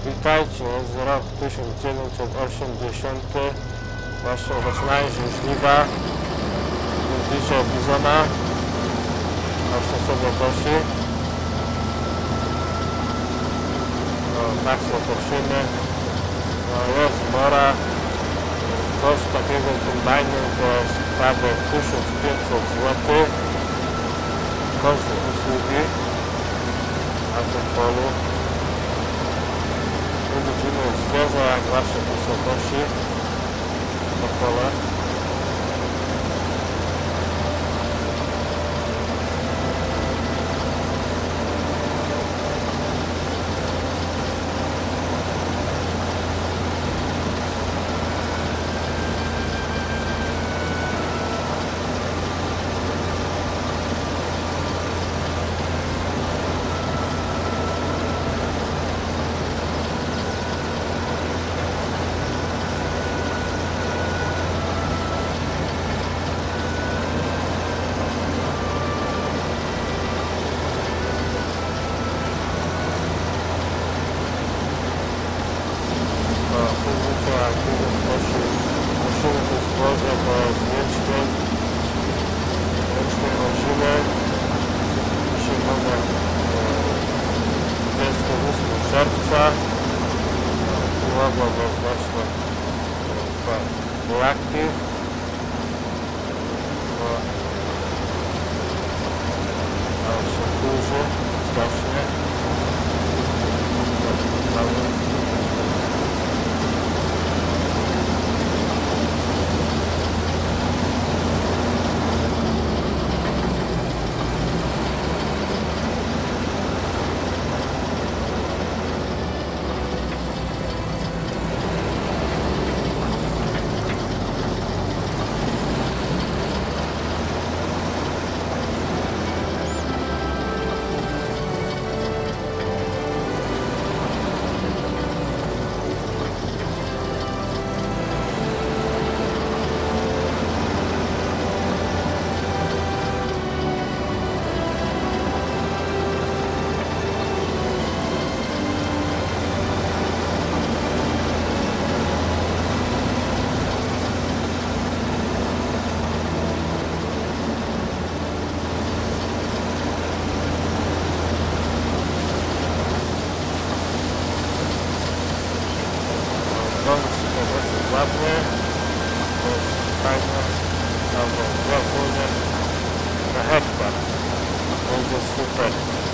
Witajcie, jest rok 1980. Właśnie zaczynają się żniwa. Dzisiaj bizona. Właśnie sobie kosi. No, tak sobie kosimy. No, jest mora. Koszt takiego kombajnu to jest prawie 1500 zł. Koszt usługi na tym polu. Widzimy świeżo, jak zawsze wysokości na pole. Musimy to zboże, bo jest wiecznie rodziny. Dzisiaj mamy 28 czerwca. Połowa właśnie buraki. Ale się kurzy strasznie. Ładnie, to jest fajne, albo 2 płynie na hektar, będzie super.